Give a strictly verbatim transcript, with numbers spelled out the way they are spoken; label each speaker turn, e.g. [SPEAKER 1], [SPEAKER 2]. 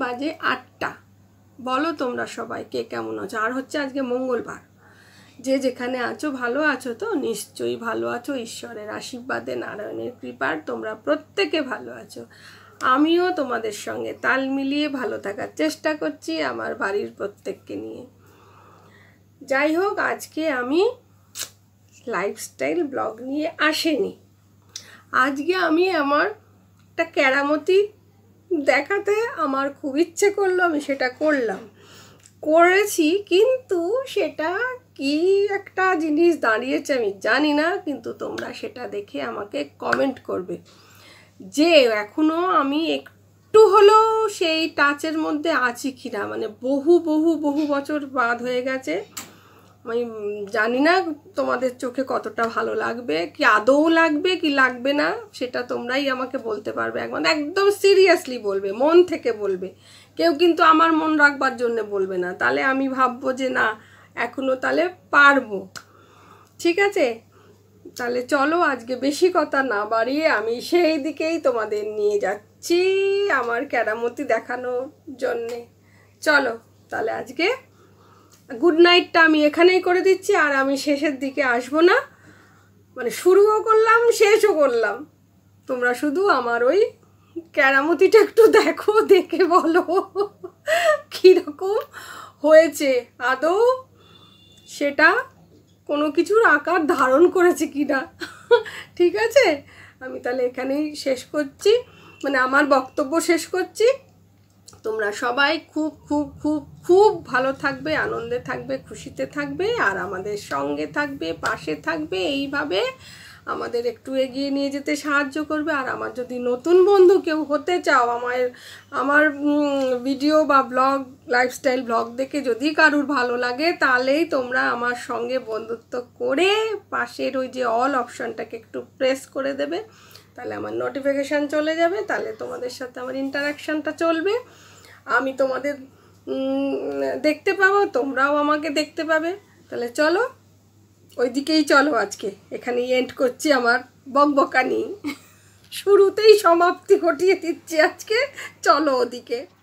[SPEAKER 1] বাজে আটটা। বলো তোমরা সবাই কে কেমন আছো? আর হচ্ছে আজকে মঙ্গলবার। যে যেখানে আছো ভালো আছো তো? নিশ্চয়ই ভালো আছো, ঈশ্বরের আশীর্বাদে, নারায়ণের কৃপার তোমরা প্রত্যেকে ভালো আছো। আমিও তোমাদের সঙ্গে তাল মিলিয়ে ভালো থাকার চেষ্টা করছি আমার বাড়ির প্রত্যেককে নিয়ে। যাই হোক, আজকে আমি লাইফস্টাইল ব্লগ নিয়ে আসেনি। আজকে আমি আমার একটা কেরামতি দেখাতে আমার খুব ইচ্ছে করলো, আমি সেটা করলাম করেছি কিন্তু সেটা কি একটা জিনিস দাঁড়িয়েছে আমি জানি না, কিন্তু তোমরা সেটা দেখে আমাকে কমেন্ট করবে যে এখনও আমি একটু হলেও সেই টাচের মধ্যে আছি কিনা। মানে বহু বহু বহু বছর বাদ হয়ে গেছে, আমি জানি না তোমাদের চোখে কতটা ভালো লাগবে, কি আদৌ লাগবে কি লাগবে না সেটা তোমরাই আমাকে বলতে পারবে। একদম একদম সিরিয়াসলি বলবে, মন থেকে বলবে। কেউ কিন্তু আমার মন রাখবার জন্য বলবে না, তাহলে আমি ভাববো যে না এখনও তাহলে পারবো। ঠিক আছে, তাহলে চলো আজকে বেশি কথা না বাড়িয়ে আমি সেই দিকেই তোমাদের নিয়ে যাচ্ছি আমার কেরামতি দেখানোর জন্যে। চলো তাহলে আজকে গুড নাইটটা আমি এখানেই করে দিচ্ছি, আর আমি শেষের দিকে আসবো না, মানে শুরুও করলাম শেষও করলাম। তোমরা শুধু আমার ওই কেরামতিটা একটু দেখো, দেখে বলো কীরকম হয়েছে, আদৌ সেটা কোনো কিছুর আকার ধারণ করেছে কি না। ঠিক আছে, আমি তাহলে এখানেই শেষ করছি, মানে আমার বক্তব্য শেষ করছি। তোমরা সবাই খুব খুব খুব খুব ভালো থাকবে, আনন্দে থাকবে, খুশিতে থাকবে, আর আমাদের সঙ্গে থাকবে, পাশে থাকবে, এইভাবে আমাদের একটু এগিয়ে নিয়ে যেতে সাহায্য করবে। আর আমার যদি নতুন বন্ধু কেউ হতে চাও, আমার আমার ভিডিও বা ব্লগ, লাইফস্টাইল ব্লগ দেখে যদি কারুর ভালো লাগে, তাহলেই তোমরা আমার সঙ্গে বন্ধুত্ব করে পাশের ওই যে অল অপশানটাকে একটু প্রেস করে দেবে, তাহলে আমার নোটিফিকেশান চলে যাবে, তাহলে তোমাদের সাথে আমার ইন্টারাকশানটা চলবে, আমি তোমাদের দেখতে পাবো, তোমরাও আমাকে দেখতে পাবে। তাহলে চলো ওই দিকেই চলো, আজকে এখানেই এন্ড করছি আমার বকবকানি, শুরুতেই সমাপ্তি ঘটিয়ে দিচ্ছি আজকে। চলো ওদিকে।